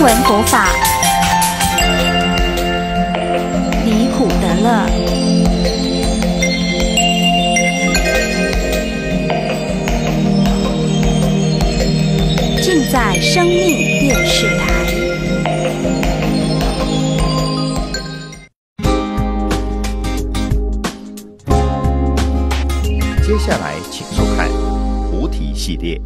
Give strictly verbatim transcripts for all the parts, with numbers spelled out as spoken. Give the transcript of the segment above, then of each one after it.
闻佛法，离苦得乐。尽在生命电视台。 接下来，请收看菩提系列。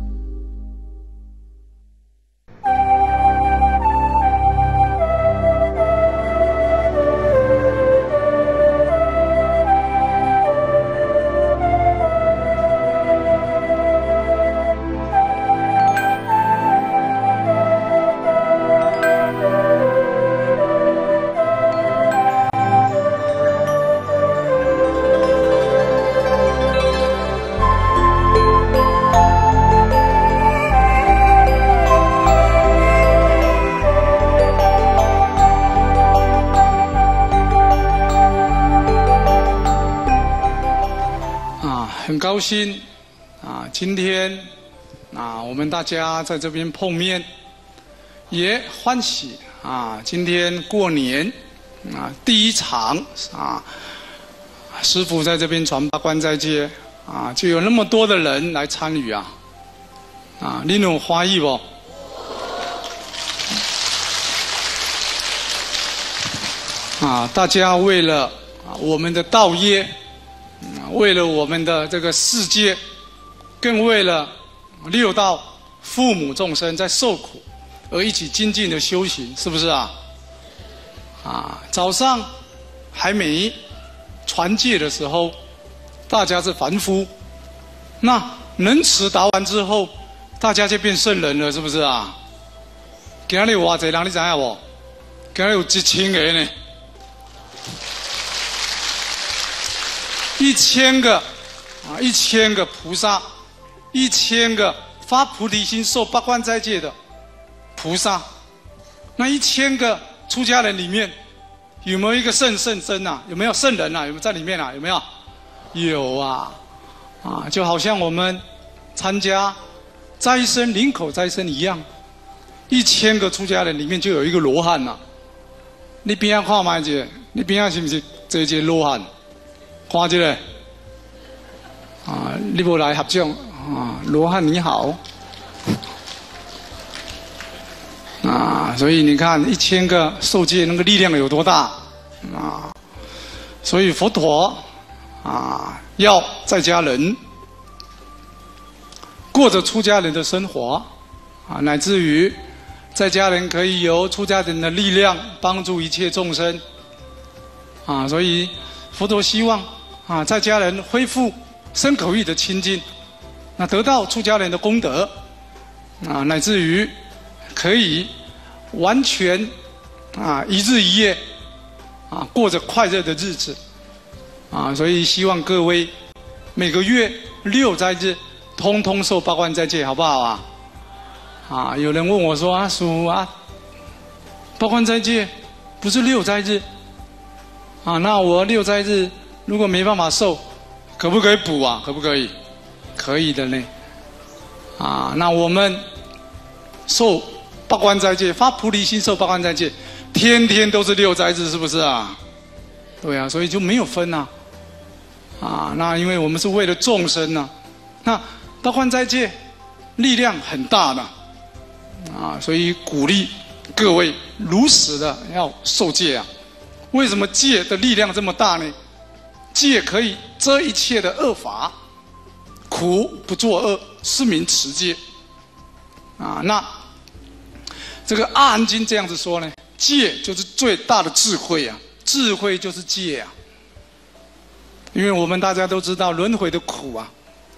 很高兴啊，今天啊，我们大家在这边碰面，也欢喜啊。今天过年啊，第一场啊，师父在这边传八关斋戒啊，就有那么多的人来参与啊，啊，你有欢喜不？啊，大家为了啊我们的道业。为了我们的这个世界，更为了六道父母众生在受苦，而一起精进的修行，是不是啊？啊，早上还没传戒的时候，大家是凡夫，那能持达完之后，大家就变圣人了，是不是啊？今日有偌济人，你知影无？今日有一千个呢。一千个啊，一千个菩萨，一千个发菩提心、受八关斋戒的菩萨，那一千个出家人里面，有没有一个圣圣僧啊？有没有圣人啊？有没有在里面啊？有没有？有啊，啊，就好像我们参加斋僧、林口斋僧一样，一千个出家人里面就有一个罗汉呐、啊。你边上看卖者，你边上是不是这一个罗汉？看这个啊，你不来合掌啊，罗汉你好啊，所以你看一千个受戒那个力量有多大啊！所以佛陀啊，要在家人过着出家人的生活啊，乃至于在家人可以由出家人的力量帮助一切众生啊，所以佛陀希望。啊，在家人恢复身口意的清净，那得到出家人的功德，啊，乃至于可以完全啊一日一夜啊过着快乐的日子，啊，所以希望各位每个月六斋日通通受八关斋戒，好不好啊？啊，有人问我说啊，叔啊，八关斋戒不是六斋日啊？那我六斋日。如果没办法受，可不可以补啊？可不可以？可以的呢。啊，那我们受八关斋戒，发菩提心受八关斋戒，天天都是六斋日，是不是啊？对啊，所以就没有分啊。啊，那因为我们是为了众生呢、啊，那八关斋戒力量很大的，啊，所以鼓励各位如实的要受戒啊。为什么戒的力量这么大呢？戒可以遮一切的恶法，苦不作恶，是名持戒。啊，那这个《阿含经》这样子说呢，戒就是最大的智慧啊，智慧就是戒啊。因为我们大家都知道轮回的苦啊，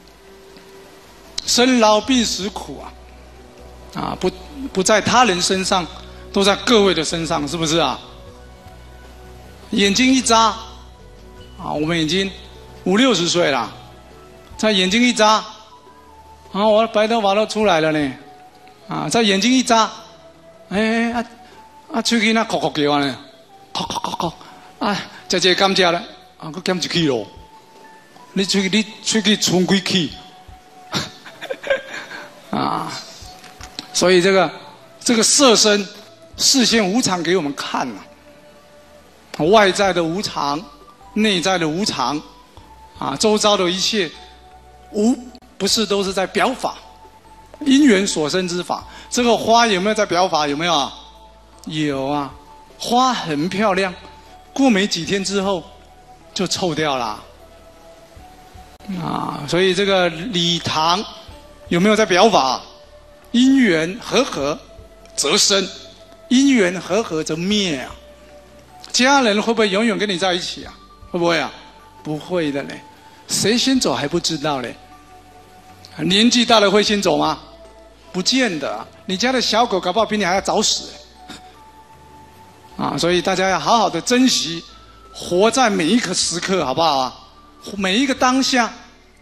生老病死苦啊，啊，不不在他人身上，都在各位的身上，是不是啊？眼睛一眨。啊，我们已经五六十岁了，在眼睛一眨，啊，我的白头发都出来了呢。啊，在眼睛一眨，哎啊啊，喙齿那咳咳叫呢，咳咳咳咳，啊，食一个甘蔗了，啊，佮减一起咯。你喙你喙齿存几气？啊，所以这个这个色身示现无常给我们看了、啊，外在的无常，内在的无常，啊，周遭的一切无不是都是在表法，因缘所生之法。这个花有没有在表法？有没有啊？有啊，花很漂亮，过没几天之后就臭掉了。啊，所以这个礼堂有没有在表法？因缘和合则生，因缘和合则灭啊。家人会不会永远跟你在一起啊？会不会啊？不会的嘞，谁先走还不知道嘞。年纪大了会先走吗？不见得、啊。你家的小狗搞不好比你还要早死。啊，所以大家要好好的珍惜，活在每一个时刻，好不好啊？每一个当下。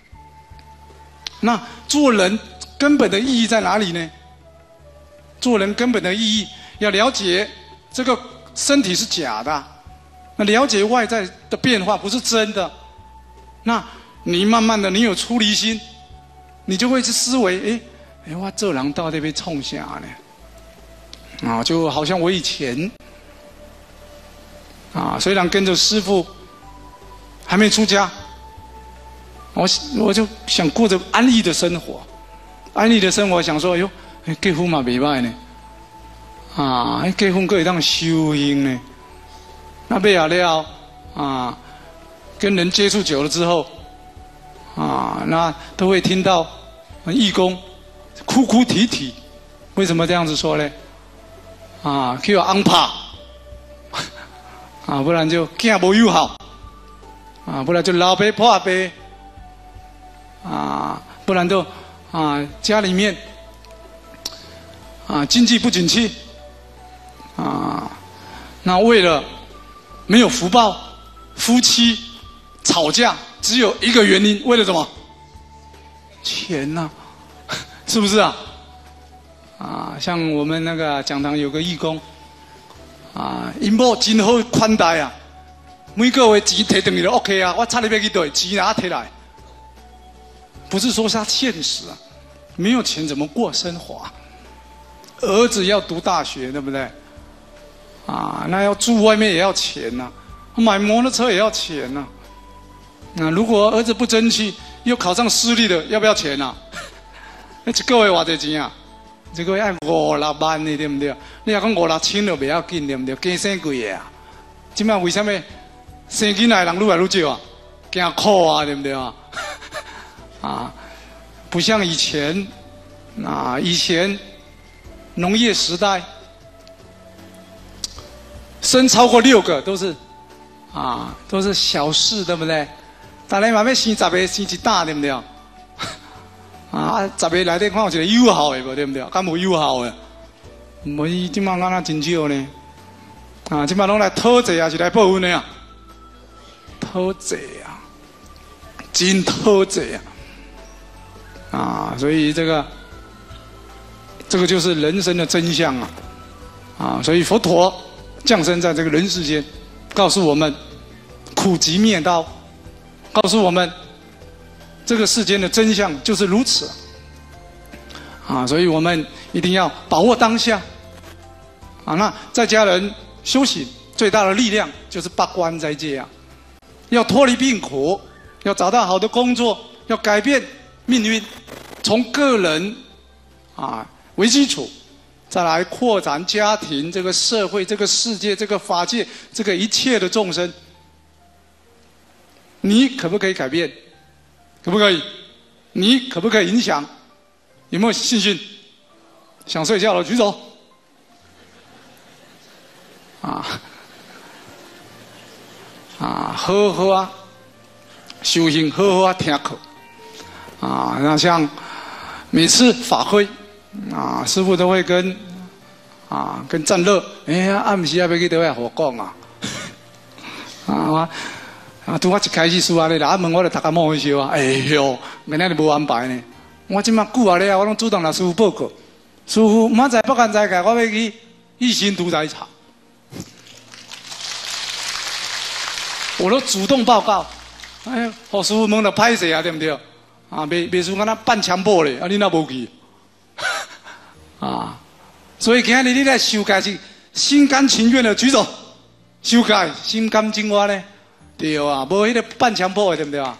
那做人根本的意义在哪里呢？做人根本的意义要了解这个身体是假的，那了解外在的变化不是真的。那你慢慢的你有出离心，你就会去思维，哎哎，我这人到底被冲下呢？啊，就好像我以前啊，虽然跟着师父还没出家，我我就想过着安逸的生活，安逸的生活，想说，哎呦，结婚嘛袂歹呢，啊，结婚可以当修行呢。那被了了啊，跟人接触久了之后，啊，那都会听到义工哭哭啼啼，为什么这样子说呢？啊，叫安怕，啊，不然就囝无友好，啊，不然就老爸破爸，啊，不然就啊家里面啊经济不景气，啊，那为了没有福报，夫妻吵架只有一个原因，为了什么？钱呐、啊，是不是啊？啊，像我们那个讲堂有个义工，啊，因某真好款待啊，每个月钱摕回去就 OK 啊，我差你要去对，钱哪摕来？不是说他现实啊，没有钱怎么过生活啊？儿子要读大学，对不对？啊，那要住外面也要钱呐、啊，买摩托车也要钱呐、啊。那如果儿子不争气，又考上私立的，要不要钱啊？那一个月多少钱啊？一个月要五六万的，对不对？你要讲五六千就不要紧，对不对？加生贵的啊！今麦为什么生囡仔的人愈来愈少啊？惊苦啊，对不对啊？啊，不像以前啊，以前农业时代，生超过六个都是啊，都是小事，对不对？大家慢慢生十个，生一大，对不对？啊，十个内底看有一个友好的无，对不对？敢无友好的？无伊即马敢若真少呢。啊，即马拢来讨债啊，是来报恩的啊？讨债啊，真讨债啊！啊，所以这个，这个就是人生的真相啊！啊，所以佛陀降生在这个人世间，告诉我们苦集灭道，告诉我们这个世间的真相就是如此。啊，所以我们一定要把握当下。啊，那在家人修行最大的力量就是八关斋戒啊，要脱离病苦，要找到好的工作，要改变命运，从个人啊为基础，再来扩展家庭、这个社会、这个世界、这个法界、这个一切的众生。你可不可以改变？可不可以？你可不可以影响？有没有信心？想睡觉了举手。啊啊，好好啊，修行好好啊，听课。啊，那像每次法会啊，师父都会跟啊跟赞乐，哎呀，暗时要要去倒来互讲啊，啊我啊，拄我一开始输啊咧，来问我就大家摸一笑啊，哎哟，明仔日无安排呢，我即马久啊咧，我拢主动来师父报告，师父明仔不干再改，我要去一心屠宰场，我都主动报告，哎，互师父问了歹势啊，对不对？啊，袂袂输敢若半强迫咧，啊，你哪无去？啊，所以今日你来修改是心甘情愿的举手，修改心甘情愿呢？对啊，无迄个半强迫的，对不对啊？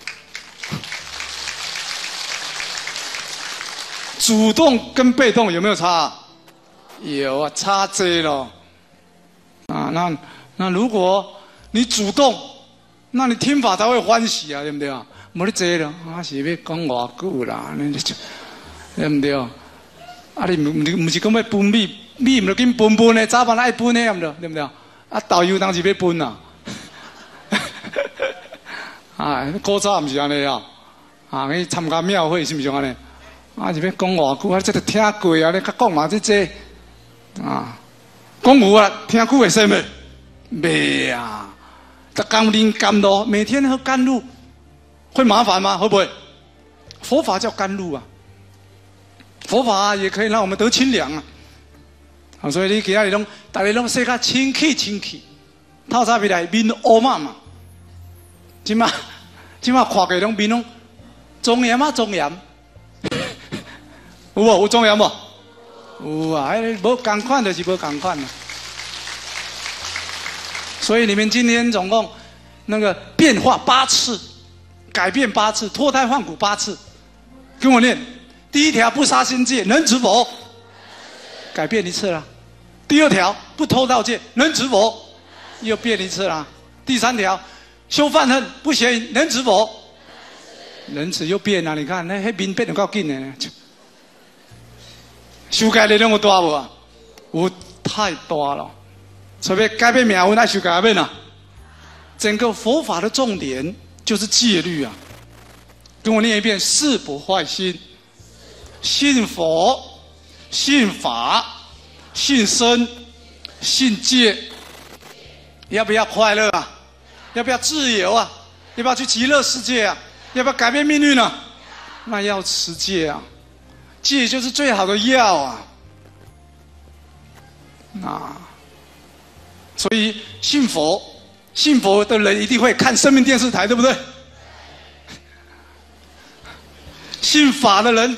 主动跟被动有没有差、啊？有啊，差多了。啊，那那如果你主动，那你听法才会欢喜啊，对不对啊？无你坐了，啊是要讲偌久啦，你就对不对？啊，你唔唔是讲要分米，米唔就紧分分的，早晚爱分的，对不对？对不对？啊，导游当时要分啊，啊，古早唔是安尼啊，啊，去参加庙会是唔是安尼？啊，是要讲偌久，啊，这都听过啊，你较讲嘛，这这啊，讲有啊，听久会使未？未啊，得甘霖甘露，每天喝甘露，会麻烦吗？会不会？佛法叫甘露啊。佛法也可以让我们得清凉啊！啊，所以你其他你拢，大家拢说较清气清气，透早起来面乌嘛嘛，即马即马看起拢面拢庄严啊庄严，有无有庄严无？有啊，哎，无同款就是无同款啊。所以你们今天总共那个变化八次，改变八次，脱胎换骨八次，跟我念。第一条不杀生戒，能持佛，改变一次了。第二条不偷盗戒，能持佛，又变一次了。第三条修犯恨不邪淫，能持佛，能持又变了。你看那黑面变得够紧的，修改的那么大无啊？有太大了。所以改变命运，爱修改变啊。整个佛法的重点就是戒律啊。跟我念一遍：誓不坏心。信佛、信法、信身、信戒，要不要快乐啊？要不要自由啊？要不要去极乐世界啊？要不要改变命运啊？那要持戒啊！戒就是最好的药啊！啊，所以信佛、信佛的人一定会看生命电视台，对不对？信法的人。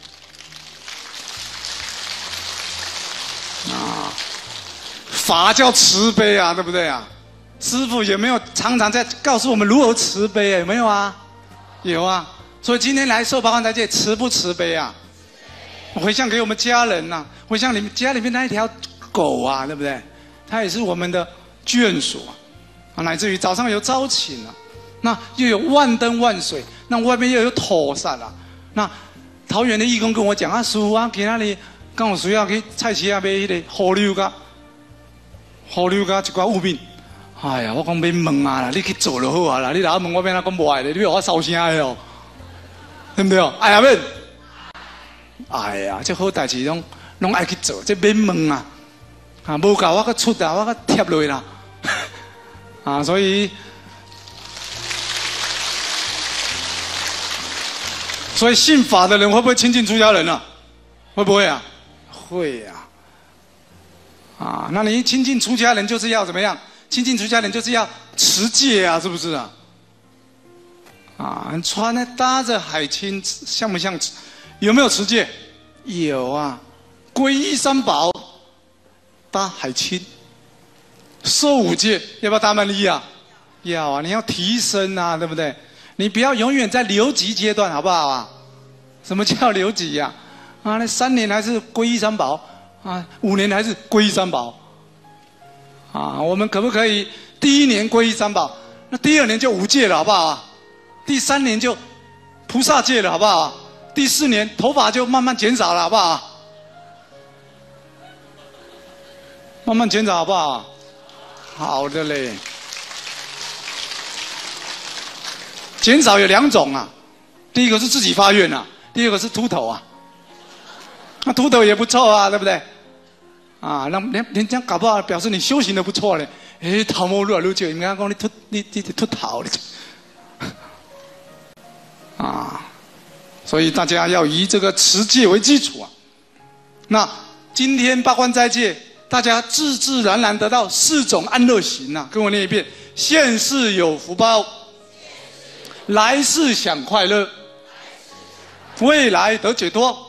啊，法叫慈悲啊，对不对啊？师父有没有常常在告诉我们如何慈悲啊？有没有啊？有啊。所以今天来受八关斋戒，慈不慈悲啊？回向给我们家人呐、啊，回向你们家里面那一条狗啊，对不对？它也是我们的眷属啊，啊，乃至于早上有招请啊，那又有万灯万水，那外面又有妥善啊。那桃园的义工跟我讲啊，师父啊，去那里。刚有需要去菜市啊买迄个胡柳甲，胡柳甲一寡物品。哎呀，我讲免问啊啦，你去做就好啊啦。你若问我变哪讲无爱咧，你要我烧声的哦，对不对？哎呀免，哎呀，这好代志拢拢爱去做，这免问啊。啊，无够我个出啊，我个贴落啦。啊，所以，所以信法的人会不会亲近出家人啊？会不会啊？会呀、啊，啊，那你亲近出家人就是要怎么样？亲近出家人就是要持戒啊，是不是啊？啊，穿的搭着海青，像不像？有没有持戒？有啊，皈依三宝，搭海青，受五戒，要不要搭曼利啊？要啊，你要提升啊，对不对？你不要永远在留级阶段，好不好啊？什么叫留级呀、啊？啊，那三年还是皈依三宝啊，五年还是皈依三宝啊？我们可不可以第一年皈依三宝，那第二年就五戒了，好不好啊？第三年就菩萨戒了，好不好？第四年头发就慢慢减少了，好不好？慢慢减少，好不好？好的嘞。减少有两种啊，第一个是自己发愿啊，第二个是秃头啊。那秃头也不错啊，对不对？啊，那人人家搞不好表示你修行的不错嘞。哎，头毛越来越少，人家讲你秃你你秃头嘞。啊，所以大家要以这个持戒为基础啊。那今天八关斋戒，大家自自然然得到四种安乐行啊。跟我念一遍：现世有福报，来世享快乐，未来得解脱。